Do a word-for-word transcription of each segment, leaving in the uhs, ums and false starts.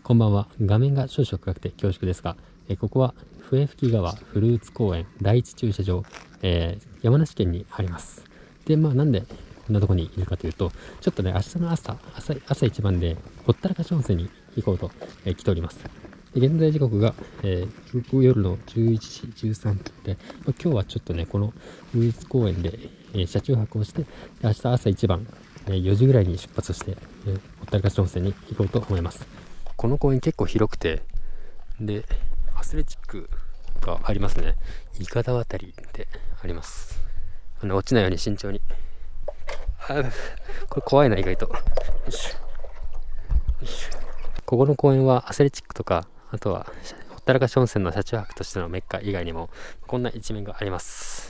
こんばんは。画面が少々暗くて恐縮ですが、えここは笛吹川フルーツ公園第一駐車場、えー、山梨県にあります。で、まあなんでこんなとこにいるかというと、ちょっとね、明日の朝、朝、朝一番でほったらかし温泉に行こうと、えー、来ております。で、現在時刻が、えー、夜のじゅういちじじゅうさんぷんで、まあ、今日はちょっとね、このフルーツ公園で、えー、車中泊をして、で明日朝一番、えー、よじぐらいに出発して、えー、ほったらかし温泉に行こうと思います。この公園結構広くて、で、アスレチックがありますね。いかだ渡りであります。あの落ちないように慎重に。あ、これ怖いな、意外と。よいしょよいしょ。ここの公園はアスレチックとか、あとはほったらかし温泉の車中泊としてのメッカ以外にもこんな一面があります。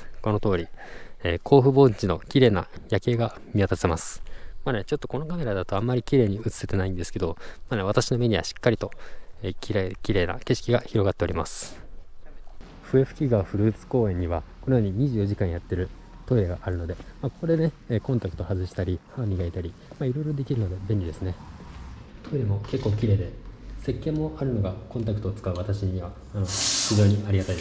この通り、えー、甲府盆地の綺麗な夜景が見渡せます。まあね、ちょっとこのカメラだとあんまり綺麗に映せてないんですけど、まあね、私の目にはしっかりと、えー、綺麗綺麗な景色が広がっております。笛吹川フルーツ公園にはこのようににじゅうよじかんやってるトイレがあるので、まあ、ここでね、えー、コンタクト外したり歯磨いたり、まあ、いろいろできるので便利ですね。トイレも結構綺麗で、石鹸もあるのがコンタクトを使う私にはあの非常にありがたいです。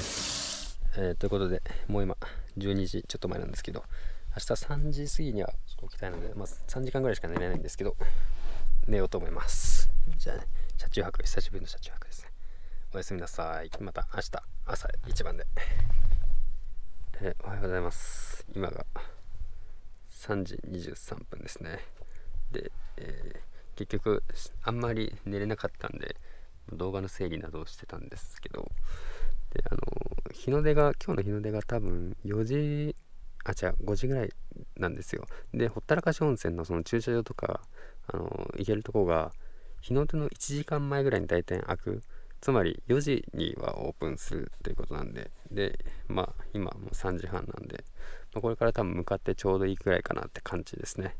えー、ということで、もう今じゅうにじちょっと前なんですけど、明日さんじ過ぎにはちょっと起きたいので、まあ、さんじかんぐらいしか寝れないんですけど、寝ようと思います。じゃあね、車中泊、久しぶりの車中泊ですね。おやすみなさい。また明日朝一番で。えー、おはようございます。今がさんじにじゅうさんぷんですね。で、えー、結局あんまり寝れなかったんで、動画の整理などをしてたんですけど、で、あの日の出が、今日の日の出が多分よじ、あ、違う、ごじぐらいなんですよ。で、ほったらかし温泉のその駐車場とか、あの行けるとこが、日の出のいちじかんまえぐらいに大体開く。つまりよじにはオープンするということなんで、で、まあ、今もうさんじはんなんで、まあ、これから多分向かってちょうどいいくらいかなって感じですね。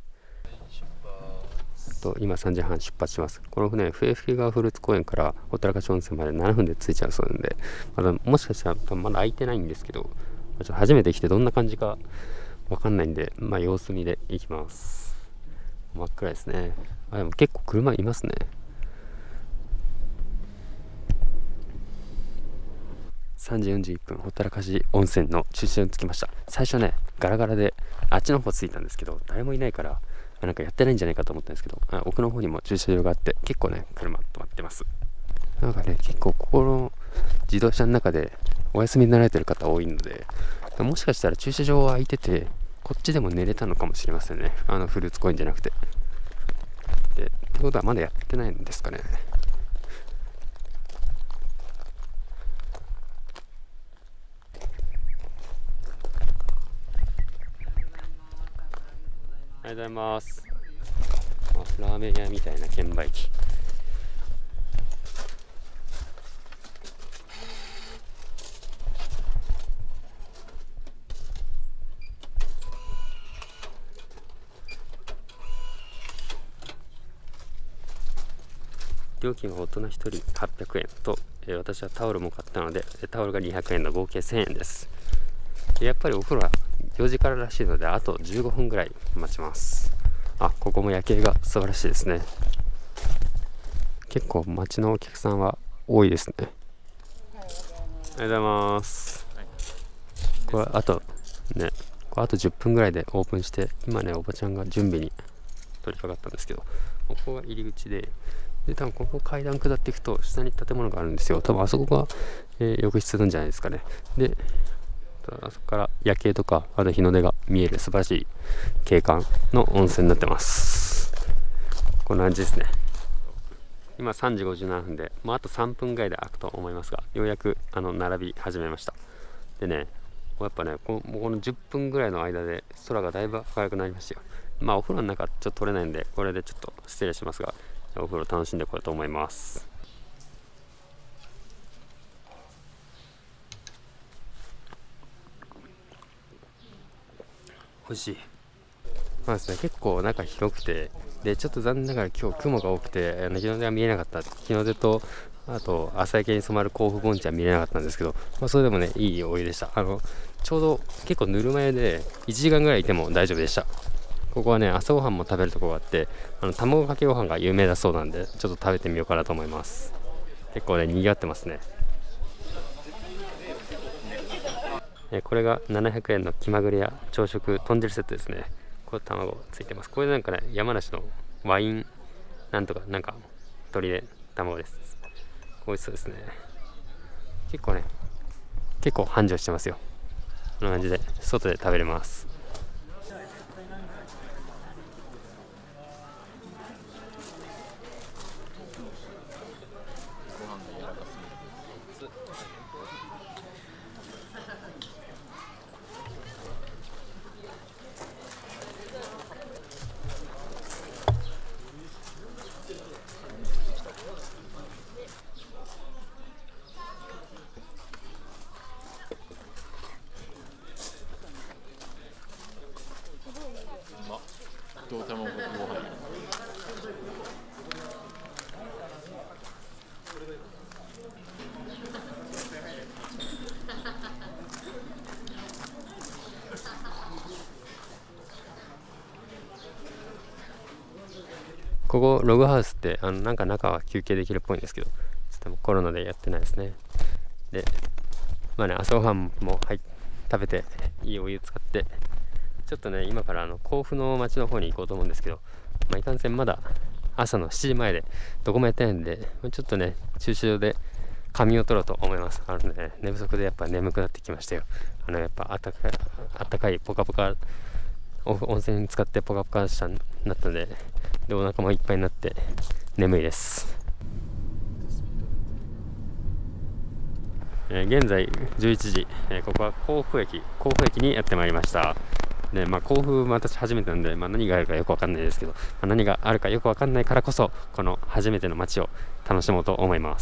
と今さんじはん出発します。この船、笛吹川フルーツ公園からほったらかし温泉までななふんで着いちゃうそうなんで、まだもしかしたらまだ空いてないんですけど、ちょっと初めて来てどんな感じかわかんないんで、まあ様子見で行きます。真っ暗ですね。あ、でも結構車いますね。さんじよんじゅういっぷん、ほったらかし温泉の駐車場に着きました。最初ね、ガラガラであっちの方着いたんですけど、誰もいないからなんかやってないんじゃないかと思ったんですけど、あ、奥の方にも駐車場があって結構ね、車止まってます。なんかね、結構ここの自動車の中でお休みになられてる方多いので、もしかしたら駐車場は空いてて、こっちでも寝れたのかもしれませんね。あのフルーツ公園じゃなくて。で、ってことはまだやってないんですかね。ありがとうございます。あ、ラーメン屋みたいな券売機。料金は大人ひとりはっぴゃくえんと、えー、私はタオルも買ったので、タオルがにひゃくえんの合計せんえんです。やっぱりお風呂はよじかららしいので、あとじゅうごふんぐらい待ちます。あ、ここも夜景が素晴らしいですね。結構街のお客さんは多いですね。ありがとうございます。これあとね、これあとじゅっぷんぐらいでオープンして、今ね、おばちゃんが準備に取り掛かったんですけど、ここが入り口で、で多分ここ階段下っていくと下に建物があるんですよ。多分あそこが、えー、浴室なんじゃないですかね。で、あそこから夜景とか、あと日の出が見える素晴らしい景観の温泉になってます。こんな感じですね。今さんじごじゅうななふんで、もうあとさんぷんぐらいで開くと思いますが、ようやくあの並び始めました。でね、やっぱね、このこのじゅっぷんぐらいの間で空がだいぶ明るくなりましたよ。まあお風呂の中ちょっと撮れないんで、これでちょっと失礼しますが、お風呂楽しんでこようと思います。美味しい。まあですね、結構中広くて、でちょっと残念ながら今日雲が多くて、あの日の出は見えなかった。日の出とあと朝焼けに染まる甲府盆地は見れなかったんですけど、まあ、それでもね、いいお湯でした。あのちょうど結構ぬるま湯でいちじかんぐらいいても大丈夫でした。 ここはね朝ごはんも食べるところがあって、あの卵かけご飯が有名だそうなんで、ちょっと食べてみようかなと思います。結構ね賑わってますね。えこれがななひゃくえんの気まぐれや朝食豚汁セットですね。これ卵ついてます。これなんかね山梨のワインなんとかなんか鶏で卵です。美味しそうですね。結構ね結構繁盛してますよ。こんな感じで外で食べれます。 どう卵かけご飯。 ここログハウスってあのなんか中は休憩できるっぽいんですけど、ちょっともうコロナでやってないですね。でまあね朝ごはんもはい食べていいお湯使って、ちょっとね今からあの甲府の町の方に行こうと思うんですけど、まあ、いかんせんまだ朝のしちじまえでどこもやってないんで、ちょっとね駐車場で仮眠を取ろうと思います。あのね寝不足でやっぱ眠くなってきましたよ。あのやっぱあったかいあったかいポカポカ温泉に使ってポカポカしたなったので、でお腹もいっぱいになって眠いです。えー、現在じゅういちじ、えー、ここは甲府駅甲府駅にやってまいりました。でまあ、甲府私初めてなんで、まあ、何があるかよくわかんないですけど、まあ、何があるかよくわかんないからこそこの初めての街を楽しもうと思います。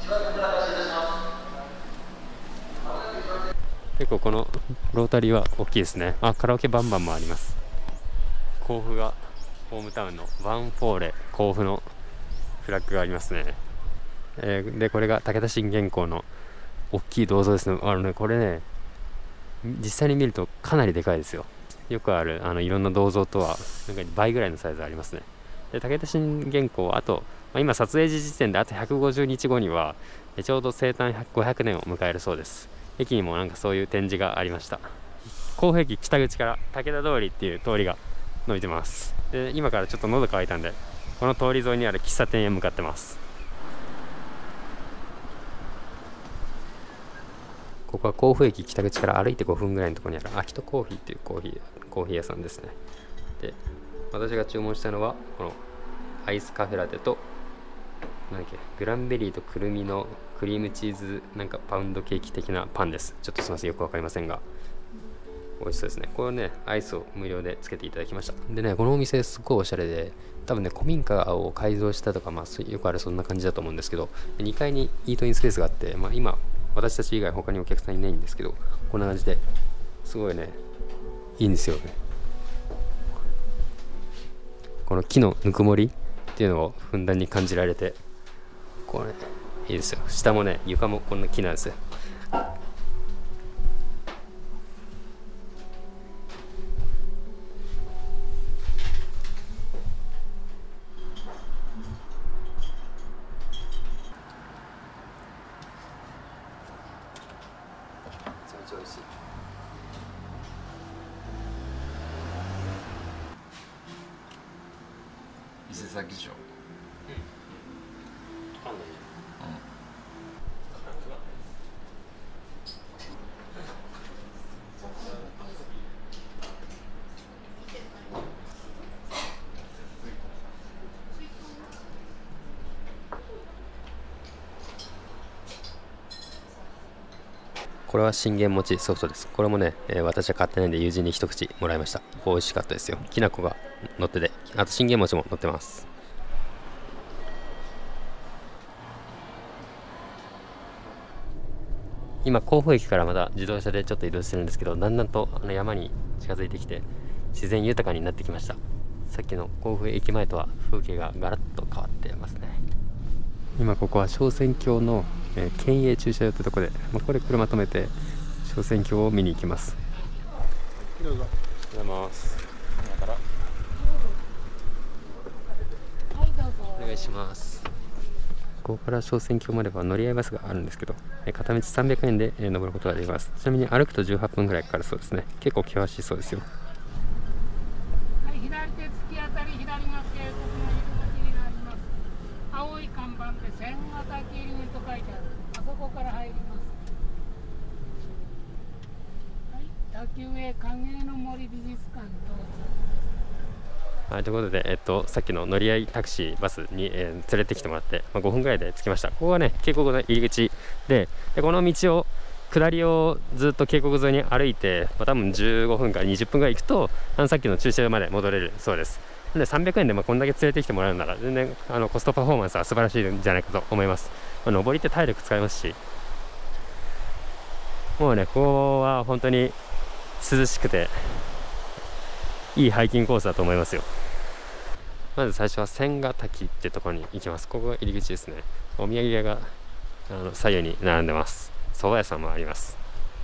結構このロータリーは大きいですね。あ、カラオケバンバンもあります。甲府がホームタウンのワンフォーレ甲府のフラッグがありますね。えー、でこれが武田信玄公の大きい銅像ですね。あのねこれね実際に見るとかなりでかいですよ。よくあるあのいろんな銅像とはなんか倍ぐらいのサイズありますね。で武田信玄公はあと、まあ、今撮影時時点であとひゃくごじゅうにちごにはちょうど生誕ごひゃくねんを迎えるそうです。駅にもなんかそういう展示がありました。甲府駅北口から武田通りっていう通りが伸びてます。で今からちょっと喉乾いたんでこの通り沿いにある喫茶店へ向かってます。ここは甲府駅北口から歩いてごふんぐらいのところにある秋戸コーヒーっていうコーヒーコーヒー屋さんですね。で私が注文したのはこのアイスカフェラテとなんだっけグランベリーとくるみのクリームチーズなんかパウンドケーキ的なパンです。ちょっとすみませんよくわかりませんが美味しそうですね。これねアイスを無料でつけていただきました。でねこのお店すっごいおしゃれで、多分ね古民家を改造したとか、まあ、よくあるそんな感じだと思うんですけど、にかいにイートインスペースがあって、まあ、今私たち以外他にお客さんいないんですけど、こんな感じですごいねいいんですよね。この木のぬくもりっていうのをふんだんに感じられて、これいいですよ。下もね床もこんな木なんですよ。 伊勢崎城。 これは信玄餅ソフトです。これもね、えー、私は買ってないんで友人に一口もらいました。美味しかったですよ。きな粉が乗ってて、あと信玄餅も乗ってます。今甲府駅からまた自動車でちょっと移動してるんですけど、だんだんとあの山に近づいてきて自然豊かになってきました。さっきの甲府駅前とは風景がガラッと変わってますね。今ここは昇仙峡の、えー、県営駐車場というところで、まあ、これ車止めて昇仙峡を見に行きます。おはようございます。今からいします。ここから昇仙峡までは乗り合いバスがあるんですけど、片道さんびゃくえんで登ることができます。ちなみに歩くとじゅうはっぷんぐらいかかるそうですね。結構険しいそうですよ。 はい、左手突き当たり、左が渓谷の入り口になります。青い看板で千ヶ滝入りと書いてある。あそこから入ります。はい、滝上影の森美術館到着。 はい、ということで、えっと、さっきの乗り合いタクシーバスに、えー、連れてきてもらって、まあ、ごふんぐらいで着きました。ここがね、渓谷の入り口で、でこの道を下りをずっと渓谷沿いに歩いて、まあ、多分じゅうごふんからにじゅっぷんぐらい行くと、あのさっきの駐車場まで戻れるそうです。でさんびゃくえんでまあこんだけ連れてきてもらうなら、全然あのコストパフォーマンスは素晴らしいんじゃないかと思います。まあ、上りって体力使いますし、もうね、ここは本当に涼しくていいハイキングコースだと思いますよ。まず最初は千ヶ滝ってところに行きます。ここが入り口ですね。お土産屋があの左右に並んでます。蕎麦屋さんもあります。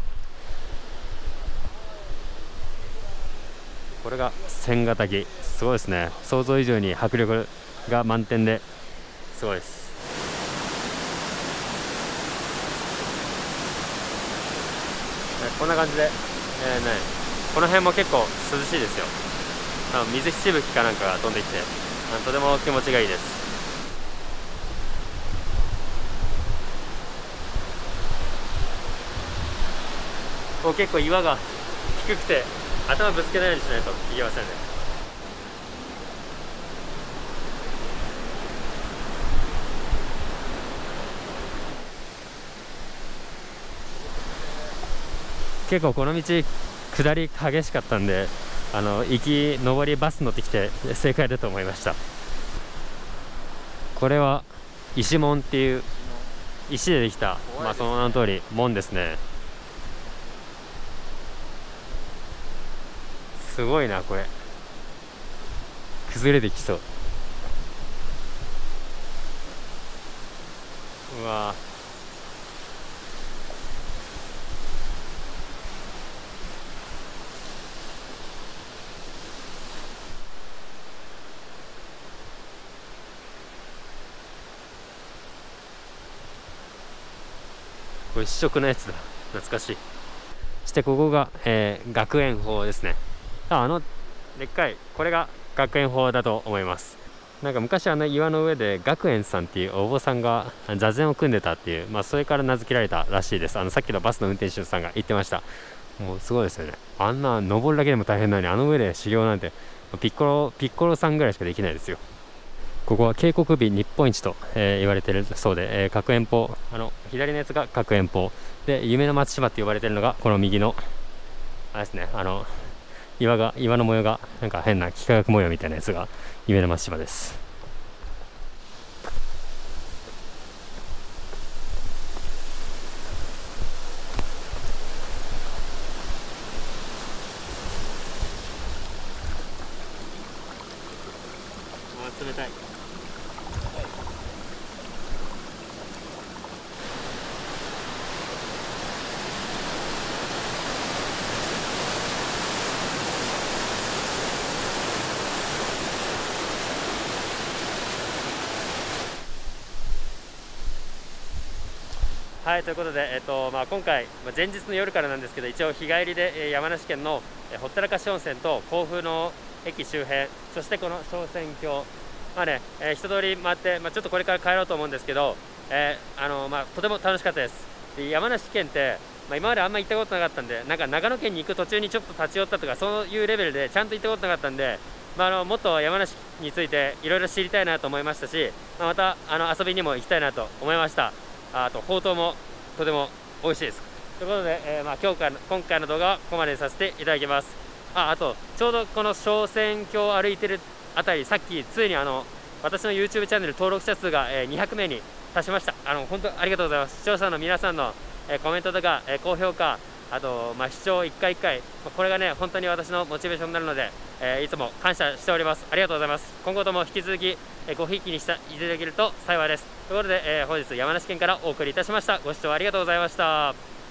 これが千ヶ滝、すごいですね。想像以上に迫力が満点ですごいです。こんな感じで、えーね、この辺も結構涼しいですよ。あの水しぶきかなんかが飛んできて、あのとても気持ちがいいです。もう結構岩が低くて頭ぶつけないようにしないといけませんね。結構この道下り激しかったんで、あの行き上りバス乗ってきて正解だと思いました。これは石門っていう石でできた、まあその名の通り門ですね。すごいな、これ崩れてきそう。うわこれ試食のやつだ、懐かしい。そしてここが、えー、学園法ですね。あのでっかいこれが学園法だと思います。なんか昔あの岩の上で学園さんっていうお坊さんが座禅を組んでたっていう、まあ、それから名付けられたらしいです。あのさっきのバスの運転手さんが言ってました。もうすごいですよね。あんな登るだけでも大変なのに、あの上で修行なんてピッコロピッコロさんぐらいしかできないですよ。ここは渓谷美日本一と、えー、言われてるそうで、えー、学園峰、あの左のやつが学園峰で、夢の松島って呼ばれてるのがこの右のあれですね。あの岩が岩の模様がなんか変な幾何学模様みたいなやつが夢の松島です。あ、冷たい。はい、ということで、えっとまあ、今回、まあ、前日の夜からなんですけど、一応日帰りで、えー、山梨県の、えー、ほったらかし温泉と甲府の駅周辺、そしてこの昇仙峡、まあねえー、一通り回って、まあ、ちょっとこれから帰ろうと思うんですけど、えーあのまあ、とても楽しかったです。で山梨県って、まあ、今まであんま行ったことなかったんで、なんか長野県に行く途中にちょっと立ち寄ったとか、そういうレベルでちゃんと行ったことなかったんで、まあ、あのもっと山梨についていろいろ知りたいなと思いましたし、まあ、またあの遊びにも行きたいなと思いました。あとほうとうもとても美味しいです。ということで、えーまあ、今日から今回の動画はここまでにさせていただきます。ああとちょうどこの昇仙峡を歩いてるあたり、さっきついにあの私の YouTube チャンネル登録者数が、えー、にひゃくめいに達しました。あの本当ありがとうございます。視聴者の皆さんの、えー、コメントとか、えー、高評価、あと、まあ、視聴いっかいいっかい、まあ、これがね本当に私のモチベーションになるので、えー、いつも感謝しております。ありがとうございます。今後とも引き続き、えー、ごひいきにしていただけると幸いです。ということで、えー、本日山梨県からお送りいたしました。ご視聴ありがとうございました。